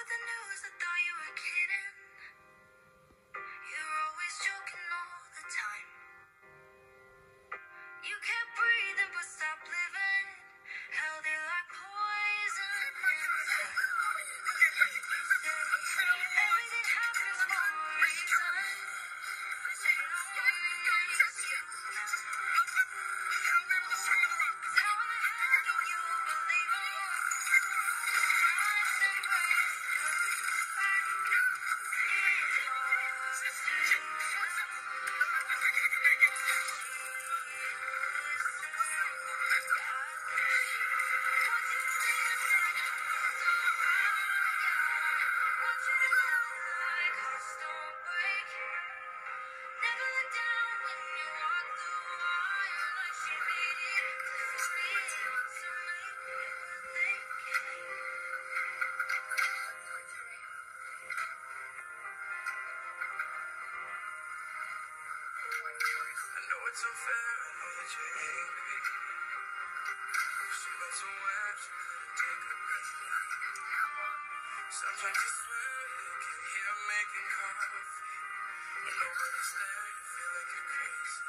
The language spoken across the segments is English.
the news, I thought you were kidding. You're always joking all the time. You kept breathing but stopped living. Held it like poison inside. Everything happens for a reason. It's unfair, I know that you're angry. So let's webs and take a breath. Sometimes I swear you can hear I'm making coffee. When nobody's there, you feel like you're crazy.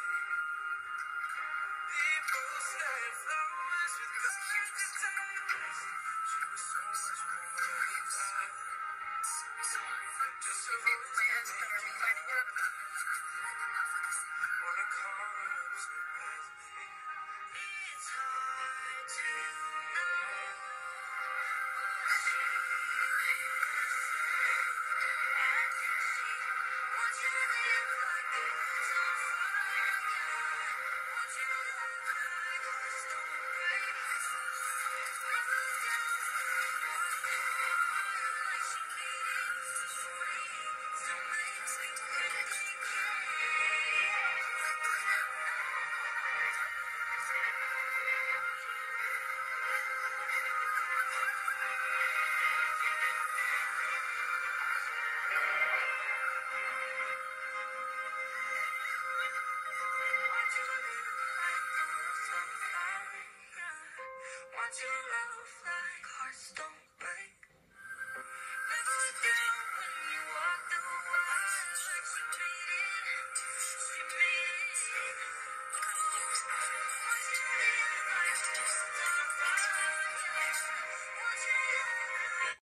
People say flowers with colored guitars. She was so much more than that. Just her voice can make you laugh. Wanna call her up so badly. It's hard to know what she wants you to live like it's on fire. Want you to love like hearts don't break. Never let down when you walk through fire like she made it free. Still makes me want your love like hearts don't